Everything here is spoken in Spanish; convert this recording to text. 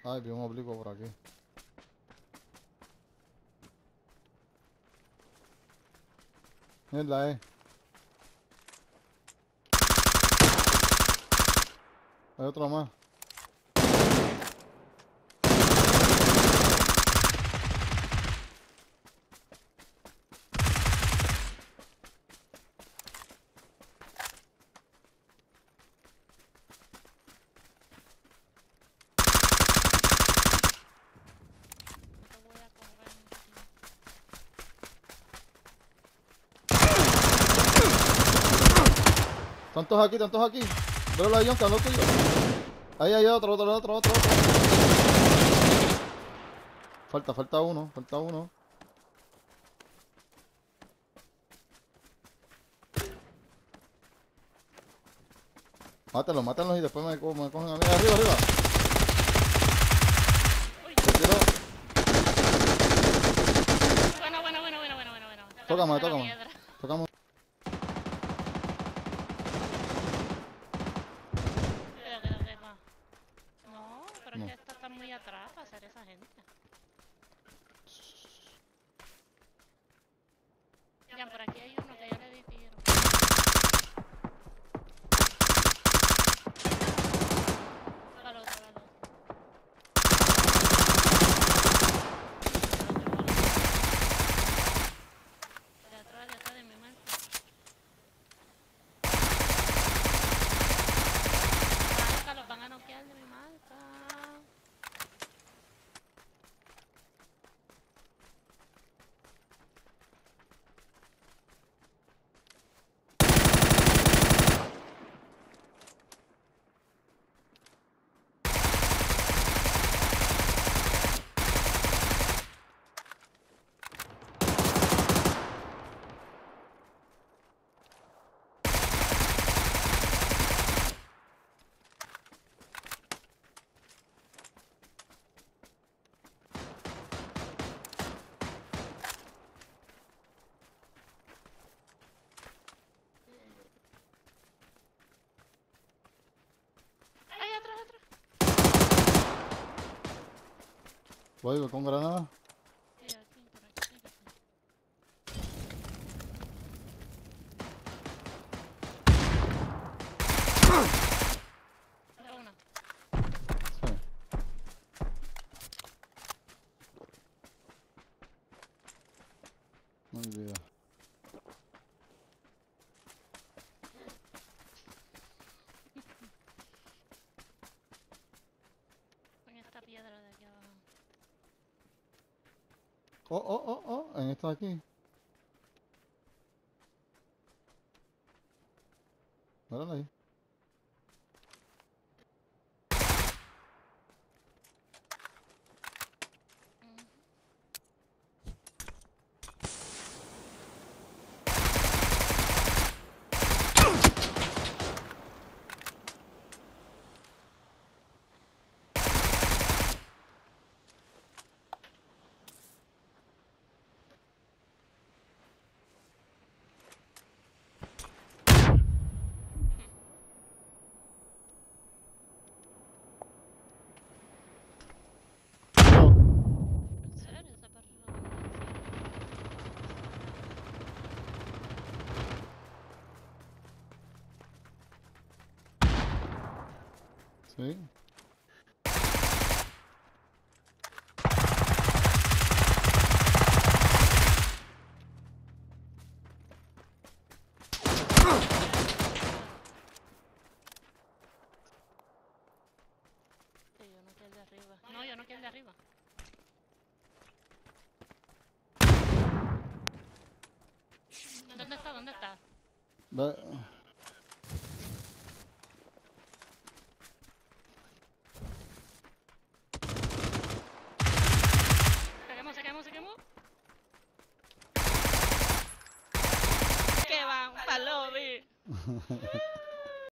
Ay, vi un oblicuo por aquí. Mierda, Hay otro más. No te voy a correr. Tantos aquí, tantos aquí. Velo ahí, Jonka, no tuyo. Ahí hay otro. Falta uno. Mátenlos y después me cogen a mí. Arriba. Uy. Se tiró. Bueno. Tócame. Piedra. Tocamos. Cuidado, que va. No, pero es No. que esta está muy atrás para hacer esa gente. Ya, por aquí hay uno que yo le di tiro. Al otro. De atrás de mi marca. Marca, los van a noquear de mi marca. ¡Ay, atrás! Voy con granada. Sí, aquí, por aquí. De una. Sí. No olvida. Con esta piedra de aquí abajo. En esta de aquí. Mírala ahí. ¿En serio? Ese perro Sí. Sí, yo no quiero el de arriba. No, yo no quiero el de arriba. ¿Dónde está? Ve. Se quemó. Que va, un palomi.